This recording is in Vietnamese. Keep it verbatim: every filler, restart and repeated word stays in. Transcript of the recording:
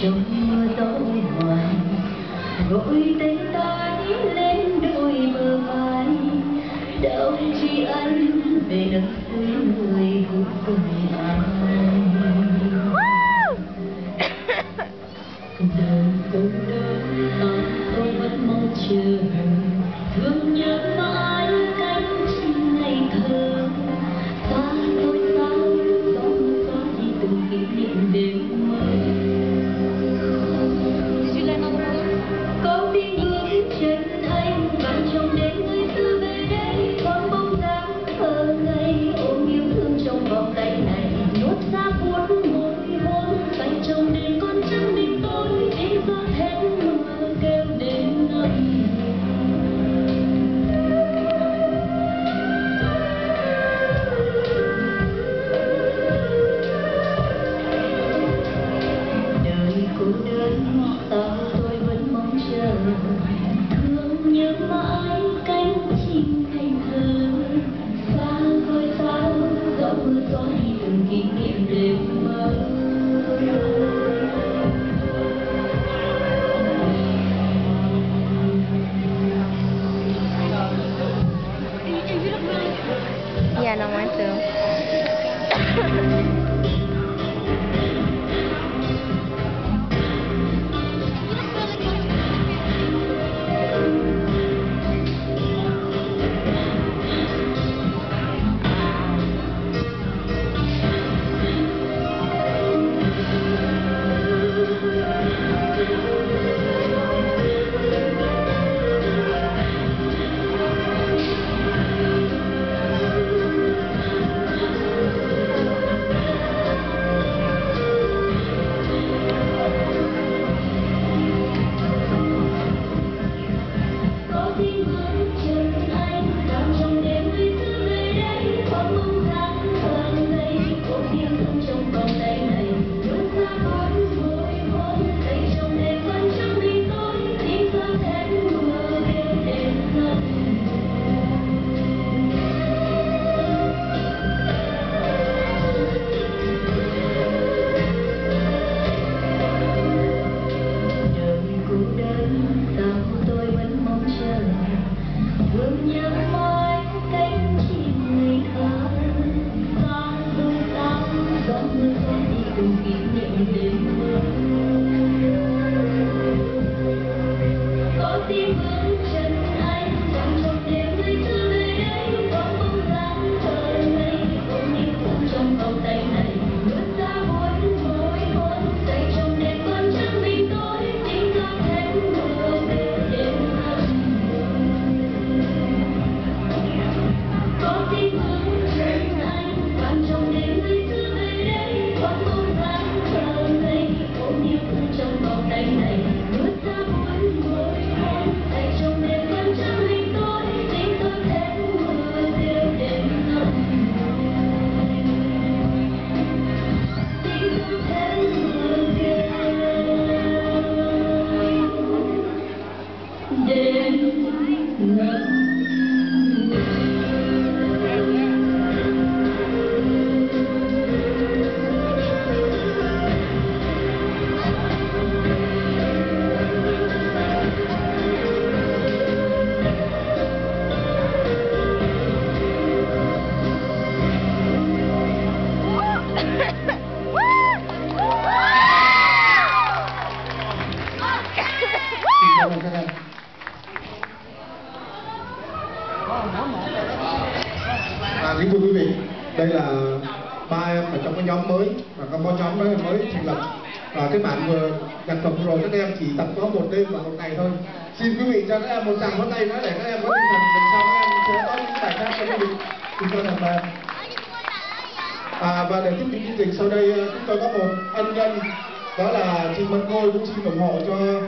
trong mưa gió hoài gọi tên ta lên đôi bờ vai đạo chi anh về đất xứ người cuối cùng ai đời cô đơn ta tôi vẫn mong chờ thương nhớ mãi cánh chim ngày thơ xa tôi sao gió mưa xóa đi từng kỷ niệm đêm mơ có tiếng bước chân anh vang trong đêm người xưa về đây thoáng bóng dáng thơ ngây ôm yêu thương trong vòng tay này nuốt xa cuốn môi hôn tay trong đêm con chân mình tôi tiếng gió hết mưa kêu đến ngầm đời cô đơn sao tôi vẫn mong chờ thương nhớ mãi cánh chim ngày thơ xa rồi sao gió mưa xóa đi từng kỷ niệm đêm mơ Iya nama itu. À, kính thưa quý vị, đây là ba em ở trong cái nhóm mới và có nhóm mới mới thành lập. Và cái bản vừa nhạc phẩm vừa rồi các em chỉ tập có một đêm và một ngày thôi. Xin quý vị cho các em một tràng vỗ tay nữa để các em có tinh thần lần sau các em sẽ có những bài hát cho quý vị. Xin cho thật là à, và để tiếp tục chương trình sau đây chúng tôi có một ân nhân, đó là chị Mân Ngôi cũng xin ủng hộ cho